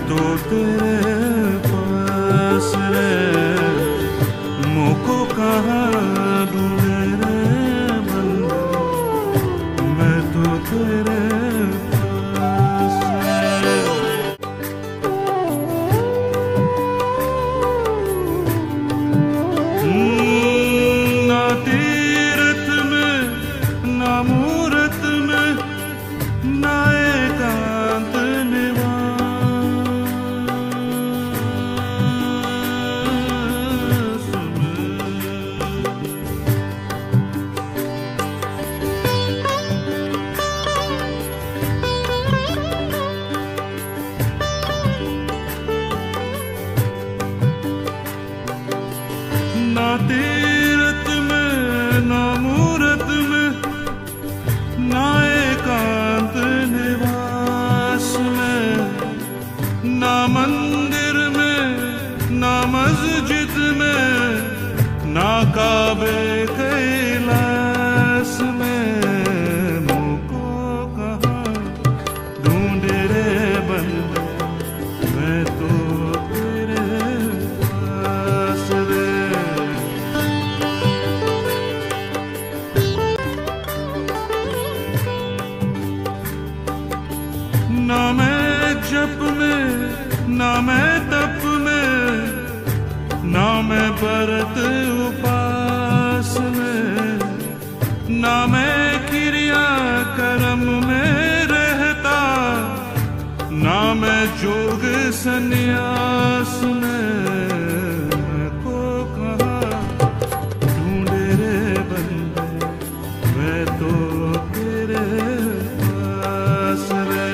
तो तेरे पास रे, मुझको कहाँ ढूंढे रे बंदे, मैं तो तेरे पास रे। ना तीरथ में ना मूरत में ना एकांत निवास में, ना तीरथ में ना मूरत में ना एकांत निवास में, ना मंदिर में ना मस्जिद में ना काबे कैलाश में, मुझको कहाँ ढूंढे रे बंदे, मैं तो तेरे पास रे। ना मैं जप में ना मैं तप में ना मैं व्रत उपास में, ना मैं क्रिया कर्म में रहता, ना मैं जोग संन्यास में, मैं को कहाँ ढूंढे रे बंदे, मैं तो तेरे पास रे।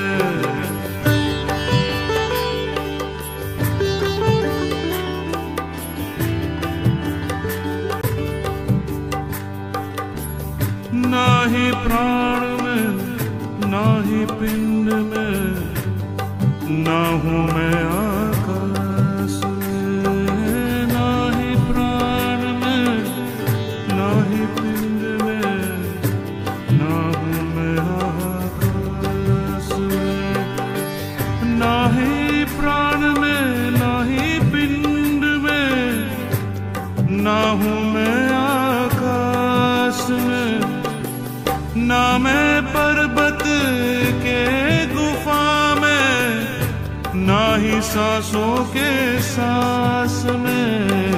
ना ही प्राण में ना ही पिंड में ना हूँ मैं आकाश में, ना ही प्राण में ना ही पिंड में ना हूँ मैं आकाश में, ना ही प्राण में ना ही पिंड में ना हूँ मैं आकाश में, ना मैं पर्वत के गुफा में ना ही सांसों के सांस में,